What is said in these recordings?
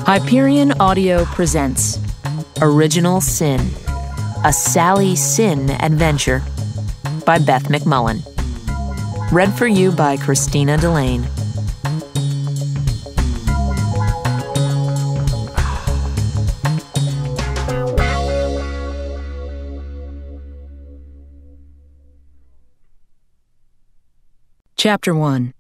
Hyperion Audio presents Original Sin, a Sally Sin adventure by Beth McMullen. Read for you by Christina, Delaine. Chapter 1.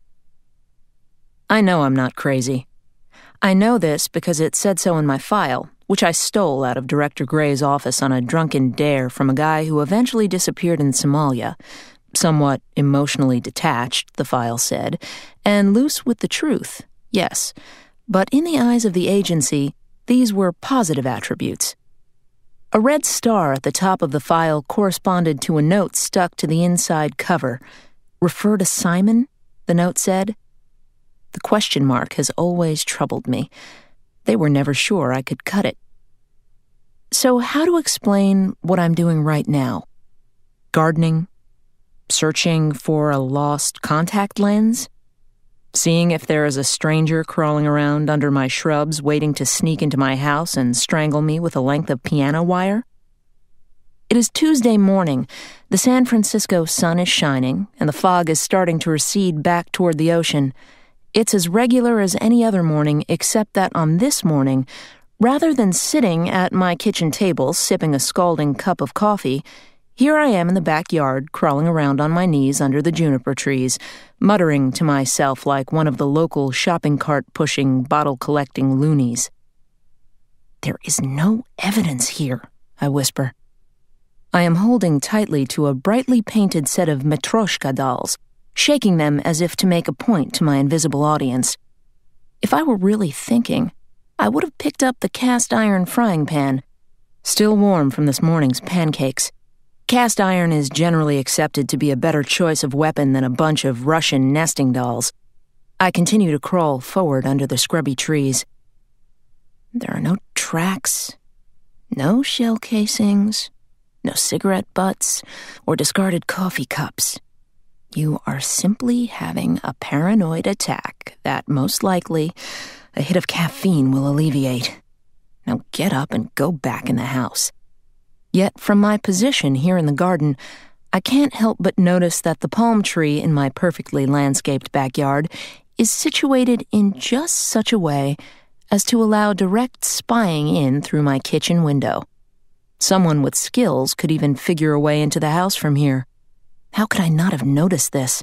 I know I'm not crazy. I know this because it said so in my file, which I stole out of Director Gray's office on a drunken dare from a guy who eventually disappeared in Somalia, somewhat emotionally detached, the file said, and loose with the truth, yes. But in the eyes of the agency, these were positive attributes. A red star at the top of the file corresponded to a note stuck to the inside cover. "Refer to Simon?" the note said. The question mark has always troubled me. They were never sure I could cut it. So how to explain what I'm doing right now? Gardening? Searching for a lost contact lens? Seeing if there is a stranger crawling around under my shrubs waiting to sneak into my house and strangle me with a length of piano wire? It is Tuesday morning. The San Francisco sun is shining, and the fog is starting to recede back toward the ocean. It's as regular as any other morning, except that on this morning, rather than sitting at my kitchen table sipping a scalding cup of coffee, here I am in the backyard crawling around on my knees under the juniper trees, muttering to myself like one of the local shopping cart-pushing, bottle-collecting loonies. "There is no evidence here," I whisper. I am holding tightly to a brightly painted set of Matryoshka dolls, shaking them as if to make a point to my invisible audience. If I were really thinking, I would have picked up the cast-iron frying pan, still warm from this morning's pancakes. Cast iron is generally accepted to be a better choice of weapon than a bunch of Russian nesting dolls. I continue to crawl forward under the scrubby trees. There are no tracks, no shell casings, no cigarette butts or discarded coffee cups. You are simply having a paranoid attack that, most likely, a hit of caffeine will alleviate. Now get up and go back in the house. Yet, from my position here in the garden, I can't help but notice that the palm tree in my perfectly landscaped backyard is situated in just such a way as to allow direct spying in through my kitchen window. Someone with skills could even figure a way into the house from here. How could I not have noticed this?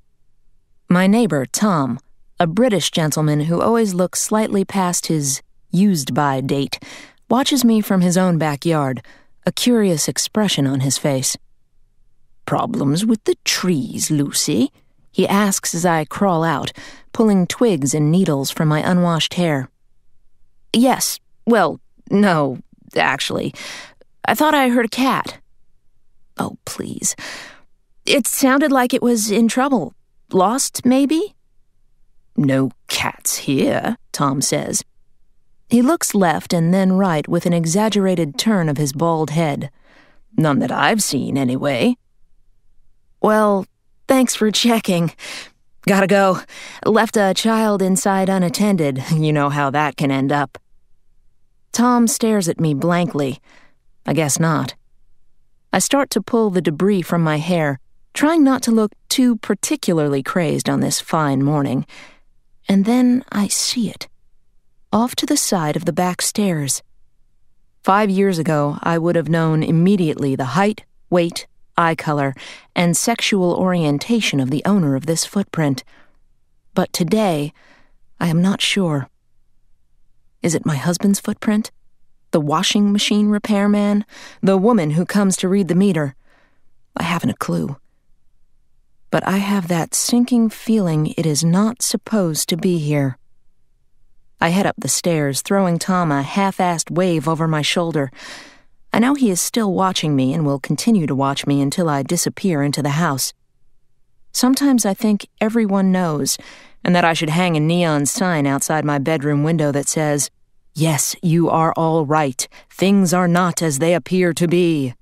My neighbor, Tom, a British gentleman who always looks slightly past his used-by date, watches me from his own backyard, a curious expression on his face. "Problems with the trees, Lucy?" he asks as I crawl out, pulling twigs and needles from my unwashed hair. "Yes, well, no, actually. I thought I heard a cat." "Oh, please. It sounded like it was in trouble. Lost, maybe?" "No cats here," Tom says. He looks left and then right with an exaggerated turn of his bald head. "None that I've seen, anyway." "Well, thanks for checking. Gotta go. Left a child inside unattended. You know how that can end up." Tom stares at me blankly. I guess not. I start to pull the debris from my hair, trying not to look too particularly crazed on this fine morning. And then I see it, off to the side of the back stairs. 5 years ago, I would have known immediately the height, weight, eye color, and sexual orientation of the owner of this footprint. But today, I am not sure. Is it my husband's footprint? The washing machine repairman? The woman who comes to read the meter? I haven't a clue. But I have that sinking feeling it is not supposed to be here. I head up the stairs, throwing Tom a half-assed wave over my shoulder. I know he is still watching me and will continue to watch me until I disappear into the house. Sometimes I think everyone knows, and that I should hang a neon sign outside my bedroom window that says, "Yes, you are all right. Things are not as they appear to be."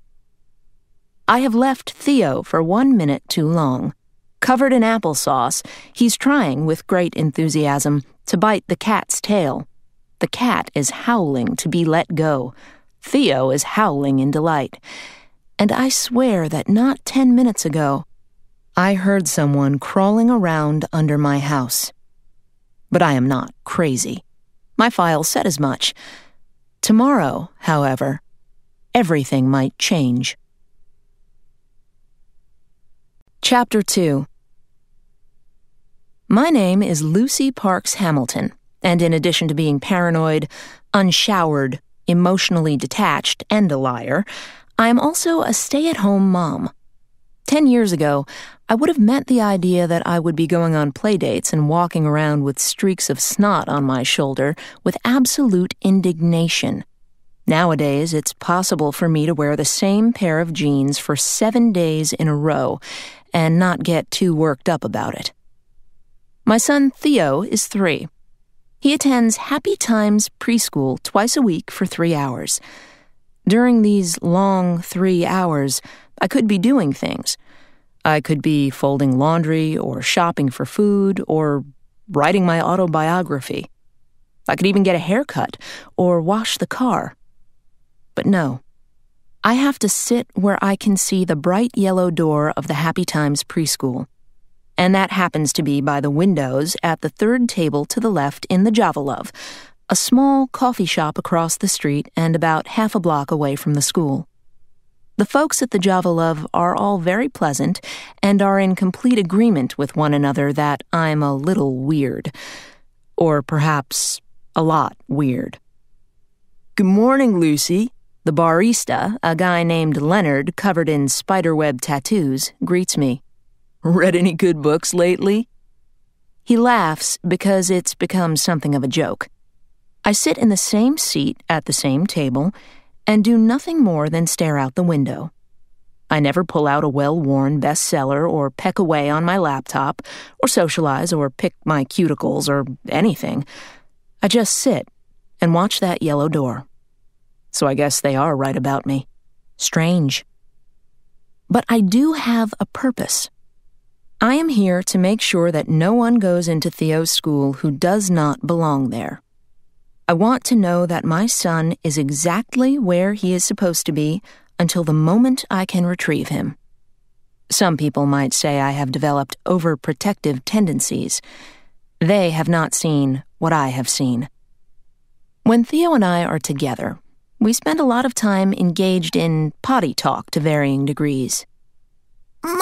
I have left Theo for 1 minute too long. Covered in applesauce, he's trying, with great enthusiasm, to bite the cat's tail. The cat is howling to be let go. Theo is howling in delight. And I swear that not 10 minutes ago, I heard someone crawling around under my house. But I am not crazy. My file said as much. Tomorrow, however, everything might change. Chapter 2. My name is Lucy Parks Hamilton, and in addition to being paranoid, unshowered, emotionally detached, and a liar, I am also a stay-at-home mom. 10 years ago, I would have meant the idea that I would be going on playdates and walking around with streaks of snot on my shoulder with absolute indignation. Nowadays, it's possible for me to wear the same pair of jeans for 7 days in a row and not get too worked up about it. My son Theo is 3. He attends Happy Times preschool twice a week for 3 hours. During these long 3 hours, I could be doing things. I could be folding laundry or shopping for food or writing my autobiography. I could even get a haircut or wash the car. But no, I have to sit where I can see the bright yellow door of the Happy Times preschool. And that happens to be by the windows at the third table to the left in the Java Love, a small coffee shop across the street and about half a block away from the school. The folks at the Java Love are all very pleasant and are in complete agreement with one another that I'm a little weird. Or perhaps a lot weird. "Good morning, Lucy." The barista, a guy named Leonard covered in spiderweb tattoos, greets me. "Read any good books lately?" He laughs because it's become something of a joke. I sit in the same seat at the same table and do nothing more than stare out the window. I never pull out a well-worn bestseller or peck away on my laptop or socialize or pick my cuticles or anything. I just sit and watch that yellow door. So I guess they are right about me. Strange. But I do have a purpose. I am here to make sure that no one goes into Theo's school who does not belong there. I want to know that my son is exactly where he is supposed to be until the moment I can retrieve him. Some people might say I have developed overprotective tendencies. They have not seen what I have seen. When Theo and I are together, we spend a lot of time engaged in potty talk to varying degrees. "Mommy,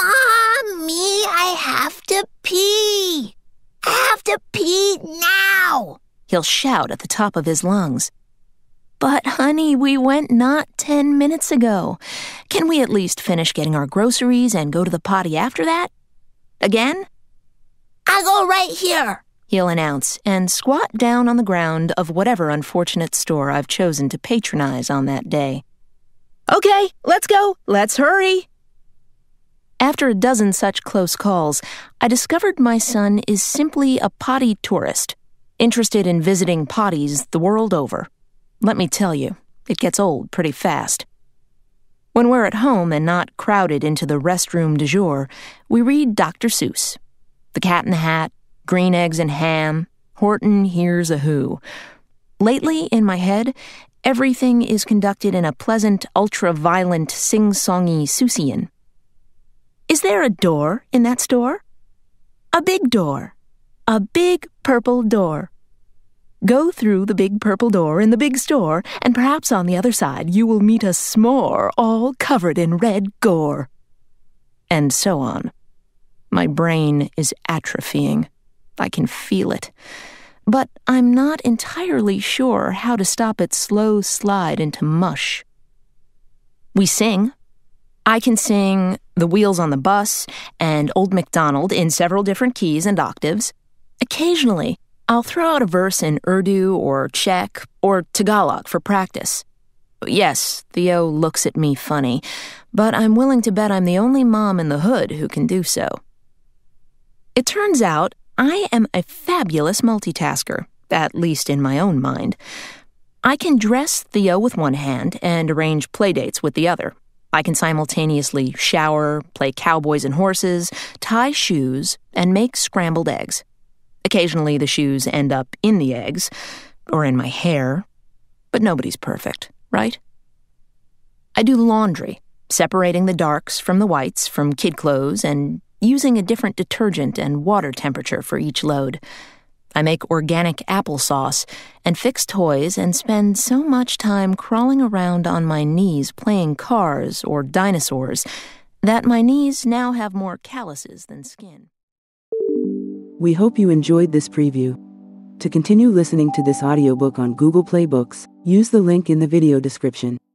I have to pee. I have to pee now," He'll shout at the top of his lungs. "But, honey, we went not 10 minutes ago. Can we at least finish getting our groceries and go to the potty after that? Again?" "I'll go right here," he'll announce, and squat down on the ground of whatever unfortunate store I've chosen to patronize on that day. "Okay, let's go. Let's hurry." After a dozen such close calls, I discovered my son is simply a potty tourist, interested in visiting potties the world over. Let me tell you, it gets old pretty fast. When we're at home and not crowded into the restroom du jour, we read Dr. Seuss, The Cat in the Hat, Green Eggs and Ham, Horton Hears a Who. Lately, in my head, everything is conducted in a pleasant, ultra-violent, sing-songy Seussian. Is there a door in that store? A big door. A big purple door. Go through the big purple door in the big store, and perhaps on the other side you will meet a s'more all covered in red gore. And so on. My brain is atrophying. I can feel it. But I'm not entirely sure how to stop its slow slide into mush. We sing. I can sing The Wheels on the Bus and Old MacDonald in several different keys and octaves. Occasionally, I'll throw out a verse in Urdu or Czech or Tagalog for practice. Yes, Theo looks at me funny, but I'm willing to bet I'm the only mom in the hood who can do so. It turns out I am a fabulous multitasker, at least in my own mind. I can dress Theo with one hand and arrange playdates with the other. I can simultaneously shower, play cowboys and horses, tie shoes, and make scrambled eggs. Occasionally the shoes end up in the eggs. or in my hair, but nobody's perfect, right? I do laundry, separating the darks from the whites from kid clothes and using a different detergent and water temperature for each load. I make organic applesauce and fix toys and spend so much time crawling around on my knees playing cars or dinosaurs that my knees now have more calluses than skin. We hope you enjoyed this preview. To continue listening to this audiobook on Google Play Books, use the link in the video description.